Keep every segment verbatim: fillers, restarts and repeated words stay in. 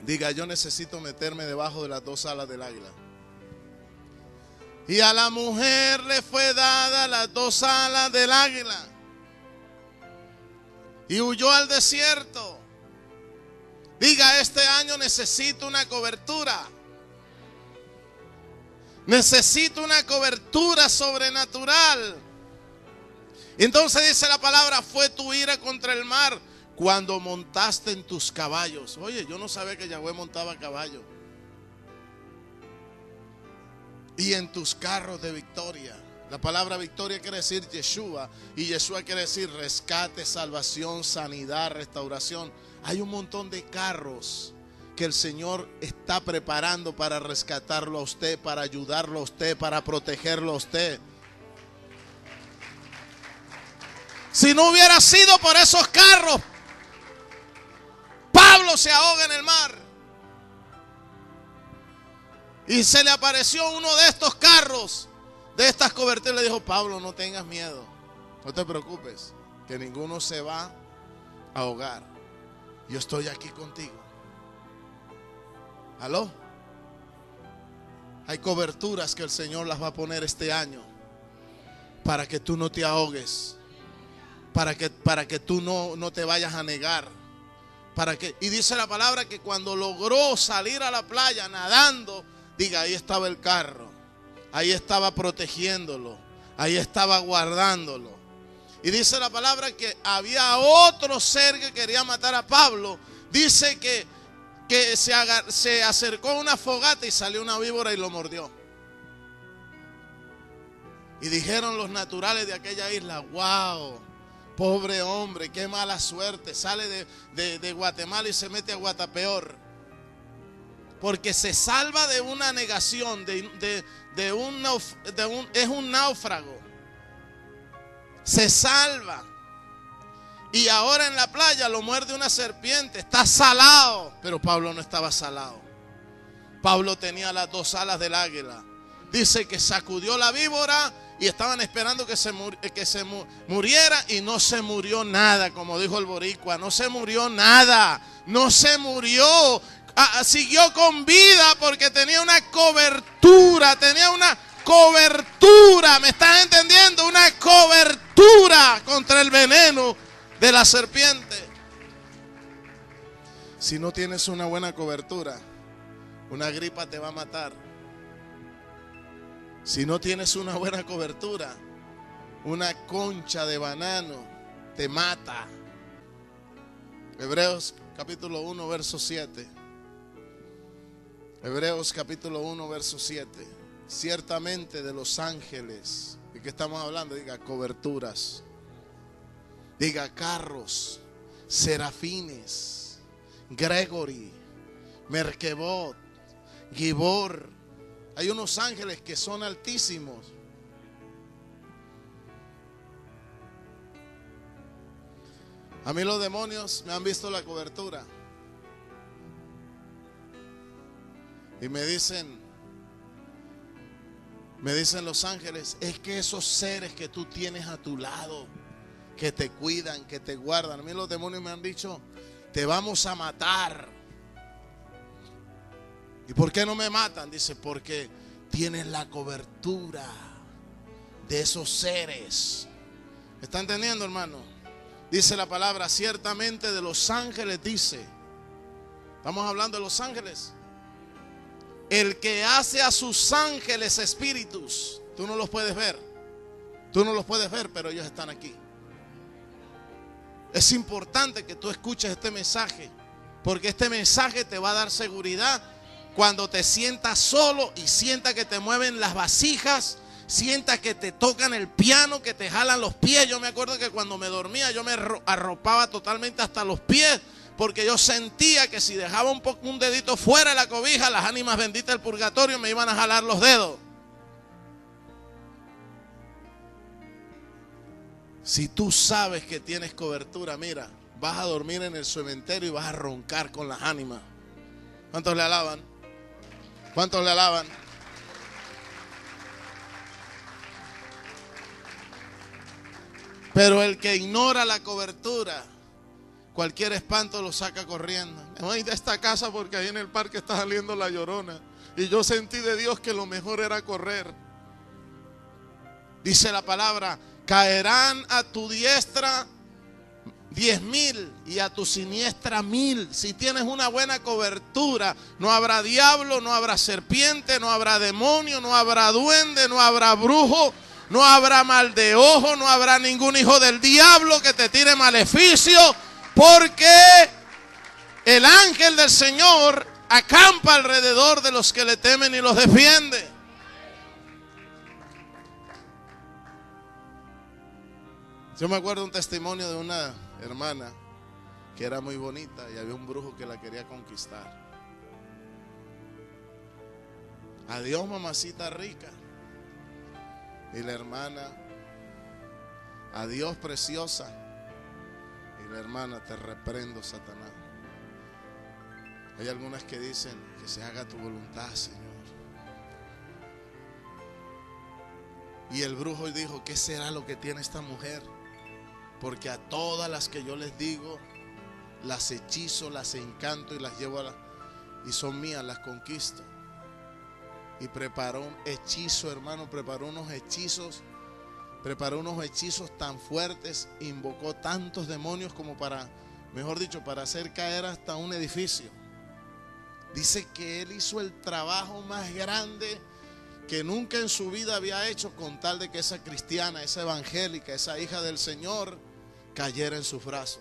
Diga, yo necesito meterme debajo de las dos alas del águila. Y a la mujer le fue dada las dos alas del águila y huyó al desierto. Diga, este año necesito una cobertura. Necesito una cobertura sobrenatural. Entonces dice la palabra, fue tu ira contra el mar cuando montaste en tus caballos. Oye, yo no sabía que Yahweh montaba caballo. Y en tus carros de victoria. La palabra victoria quiere decir Yeshua. Y Yeshua quiere decir rescate, salvación, sanidad, restauración. Hay un montón de carros que el Señor está preparando para rescatarlo a usted, para ayudarlo a usted, para protegerlo a usted. Si no hubiera sido por esos carros, Pablo se ahoga en el mar. Y se le apareció uno de estos carros, de estas coberturas, y le dijo, Pablo, no tengas miedo, no te preocupes, que ninguno se va a ahogar. Yo estoy aquí contigo. ¿Aló? Hay coberturas que el Señor las va a poner este año para que tú no te ahogues, para que, para que tú no, no te vayas a negar. Para que, y dice la palabra que cuando logró salir a la playa nadando, diga, ahí estaba el carro, ahí estaba protegiéndolo, ahí estaba guardándolo. Y dice la palabra que había otro ser que quería matar a Pablo. Dice que, que se, agar, se acercó a una fogata y salió una víbora y lo mordió. Y dijeron los naturales de aquella isla, wow, pobre hombre, qué mala suerte. Sale de, de, de Guatemala y se mete a Guatapeor. Porque se salva de una negación, de, de, de, un, de un, es un náufrago. Se salva. Y ahora en la playa lo muerde una serpiente. Está salado. Pero Pablo no estaba salado. Pablo tenía las dos alas del águila. Dice que sacudió la víbora y estaban esperando que se, mur, que se mu, muriera. Y no se murió nada, como dijo el boricua. No se murió nada. No se murió. Ah, siguió con vida porque tenía una cobertura. Tenía una cobertura. ¿Me estás entendiendo? Una cobertura contra el veneno de la serpiente. Si no tienes una buena cobertura, una gripa te va a matar. Si no tienes una buena cobertura, una concha de banano te mata. Hebreos capítulo uno, verso siete. Hebreos capítulo uno, verso siete. Ciertamente de los ángeles, ¿de qué estamos hablando? Diga coberturas, diga carros, serafines, Gregory, Merkebot, Gibor. Hay unos ángeles que son altísimos. A mí los demonios me han visto la cobertura y me dicen, me dicen los ángeles, es que esos seres que tú tienes a tu lado, que te cuidan, que te guardan. A mí los demonios me han dicho, te vamos a matar. ¿Y por qué no me matan? Dice, porque tienes la cobertura de esos seres. ¿Me está entendiendo, hermano? Dice la palabra, ciertamente de los ángeles, dice. Estamos hablando de los ángeles. El que hace a sus ángeles espíritus. Tú no los puedes ver. Tú no los puedes ver, pero ellos están aquí. Es importante que tú escuches este mensaje, porque este mensaje te va a dar seguridad cuando te sientas solo y sientas que te mueven las vasijas, sientas que te tocan el piano, que te jalan los pies. Yo me acuerdo que cuando me dormía yo me arropaba totalmente hasta los pies, porque yo sentía que si dejaba un, poco, un dedito fuera de la cobija, las ánimas benditas del purgatorio me iban a jalar los dedos. Si tú sabes que tienes cobertura, mira, vas a dormir en el cementerio y vas a roncar con las ánimas. ¿Cuántos le alaban? ¿Cuántos le alaban? Pero el que ignora la cobertura, cualquier espanto lo saca corriendo. Me voy de esta casa porque ahí en el parque está saliendo la Llorona. Y yo sentí de Dios que lo mejor era correr. Dice la palabra, caerán a tu diestra diez mil y a tu siniestra mil. Si tienes una buena cobertura, no habrá diablo, no habrá serpiente, no habrá demonio, no habrá duende, no habrá brujo, no habrá mal de ojo, no habrá ningún hijo del diablo que te tire maleficio, porque el ángel del Señor acampa alrededor de los que le temen y los defiende. Yo me acuerdo un testimonio de una hermana que era muy bonita y había un brujo que la quería conquistar. Adiós, mamacita rica. Y la hermana, adiós, preciosa. Y la hermana, te reprendo, Satanás. Hay algunas que dicen, que se haga tu voluntad, Señor. Y el brujo dijo, ¿qué será lo que tiene esta mujer? Porque a todas las que yo les digo, las hechizo, las encanto y las llevo a la, y son mías, las conquisto. Y preparó un hechizo, hermano, preparó unos hechizos, preparó unos hechizos tan fuertes, invocó tantos demonios como para, mejor dicho, para hacer caer hasta un edificio. Dice que él hizo el trabajo más grande que nunca en su vida había hecho, con tal de que esa cristiana, esa evangélica, esa hija del Señor cayera en sus brazos.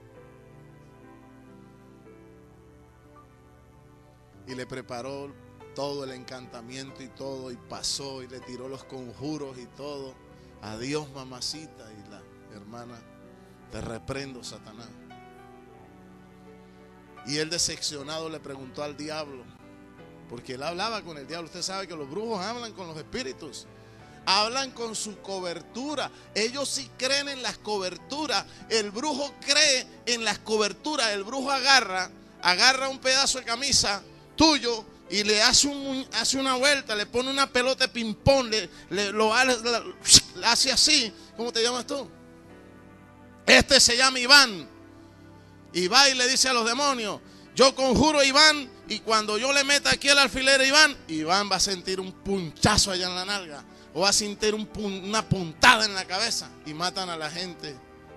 Y le preparó todo el encantamiento y todo, y pasó y le tiró los conjuros y todo. Adiós, mamacita. Y la hermana, te reprendo, Satanás. Y él, decepcionado, le preguntó al diablo, porque él hablaba con el diablo. Usted sabe que los brujos hablan con los espíritus, hablan con su cobertura. Ellos sí creen en las coberturas. El brujo cree en las coberturas. El brujo agarra, agarra un pedazo de camisa tuyo y le hace, un, hace una vuelta, le pone una pelota de ping-pong, le, le, lo le hace así. ¿Cómo te llamas tú? Este se llama Iván. Y va y le dice a los demonios, yo conjuro a Iván, y cuando yo le meta aquí el alfiler a Iván, Iván va a sentir un punchazo allá en la nalga, o va a sentir un, una puntada en la cabeza, y matan a la gente.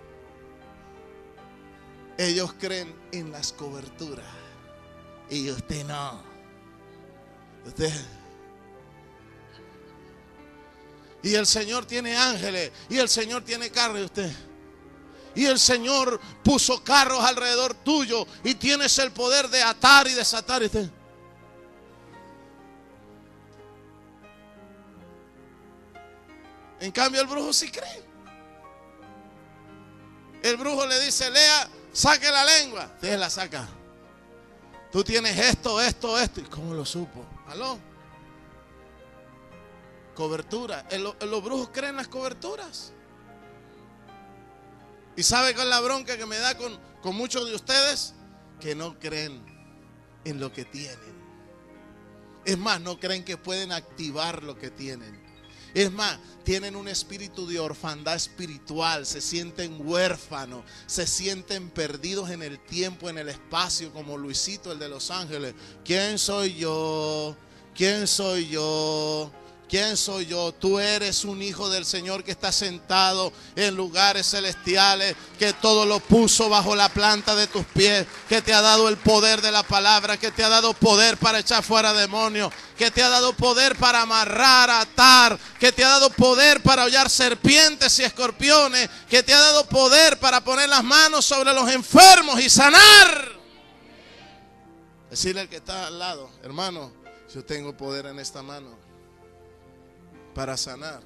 Ellos creen en las coberturas y usted no. Usted. Y el Señor tiene ángeles, y el Señor tiene carros, y usted. Y el Señor puso carros alrededor tuyo, y tienes el poder de atar y desatar. Y usted. En cambio el brujo sí cree. El brujo le dice, lea, saque la lengua. Usted la saca. Tú tienes esto, esto, esto. ¿Y cómo lo supo? ¿Aló? Cobertura. Los brujos creen en las coberturas. ¿Y sabe cuál es la bronca que me da con, con muchos de ustedes? Que no creen en lo que tienen. Es más, no creen que pueden activar lo que tienen. Es más, tienen un espíritu de orfandad espiritual, se sienten huérfanos, se sienten perdidos en el tiempo, en el espacio, como Luisito, el de Los Ángeles. ¿Quién soy yo? ¿Quién soy yo? ¿Quién soy yo? Tú eres un hijo del Señor que está sentado en lugares celestiales, que todo lo puso bajo la planta de tus pies, que te ha dado el poder de la palabra, que te ha dado poder para echar fuera demonios, que te ha dado poder para amarrar, atar, que te ha dado poder para hollar serpientes y escorpiones, que te ha dado poder para poner las manos sobre los enfermos y sanar. Decirle al que está al lado, hermano, yo tengo poder en esta mano para sanar.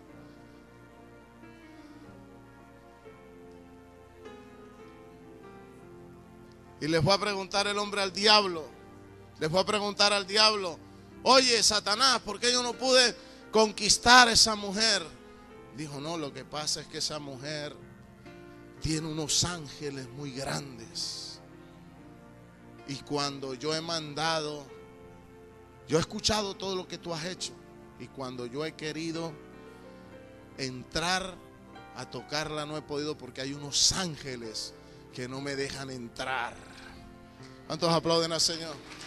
Y les fue a preguntar el hombre al diablo, les fue a preguntar al diablo, oye, Satanás, ¿por qué yo no pude conquistar a esa mujer? Dijo, no, lo que pasa es que esa mujer tiene unos ángeles muy grandes, y cuando yo he mandado, yo he escuchado todo lo que tú has hecho, y cuando yo he querido entrar a tocarla no he podido, porque hay unos ángeles que no me dejan entrar. ¿Cuántos aplauden al Señor?